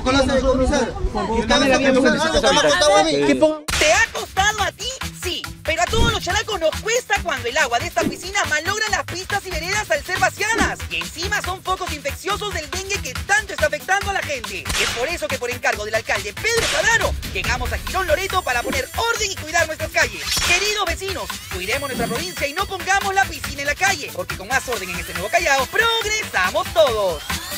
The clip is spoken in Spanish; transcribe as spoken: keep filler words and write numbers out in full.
¿Te ha costado a ti? Sí, pero a todos los chalacos nos cuesta cuando el agua de esta piscina malogra las pistas y veredas al ser vaciadas. Y encima son focos infecciosos del dengue que tanto está afectando a la gente. Es por eso que por encargo del alcalde Pedro Cuadraro, llegamos a Girón Loreto para poner orden y cuidar nuestras calles. Queridos vecinos, cuidemos nuestra provincia y no pongamos la piscina en la calle, porque con más orden en este nuevo Callao, progresamos todos.